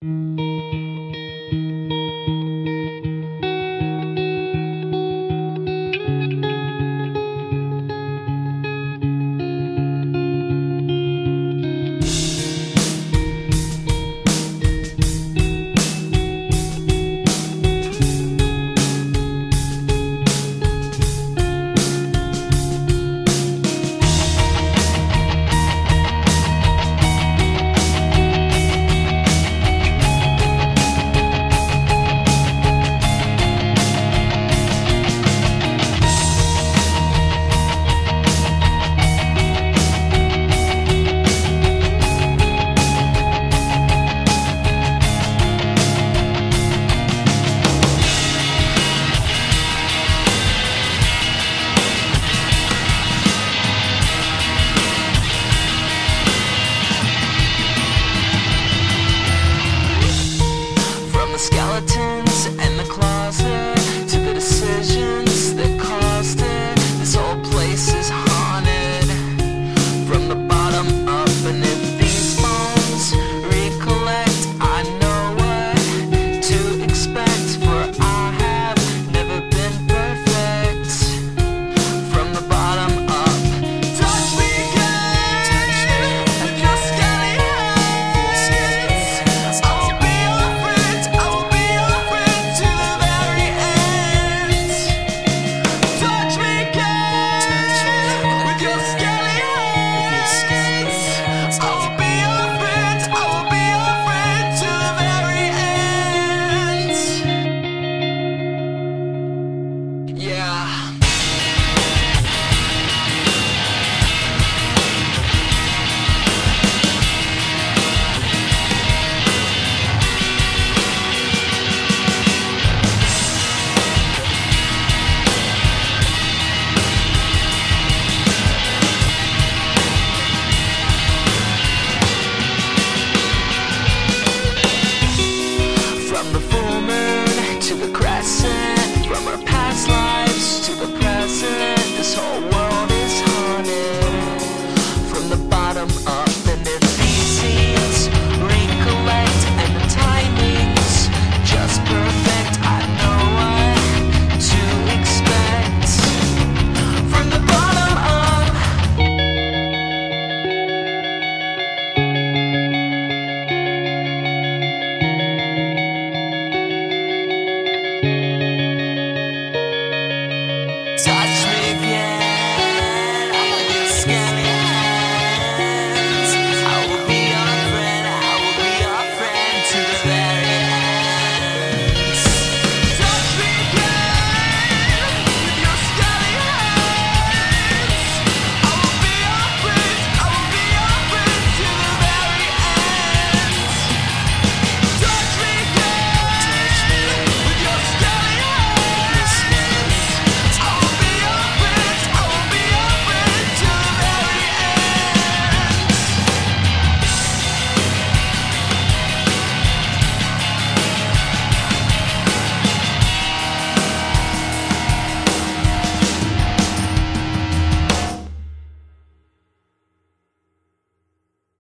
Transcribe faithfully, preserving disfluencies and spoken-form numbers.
Skeletons and the closet, to the decisions that caused it. This whole place is haunted from the bottom up, and if these bones recollect, I know what to expect, for I have never been perfect. From the bottom up, touch me again, and your skelly hands. I will be your friend, I will be your friend to the very end. Touch me again, with your skelly hands. I will be your friend, I will be your friend to the very end. Yeah. From the full moon to the crescent, from our past lives to the present, this whole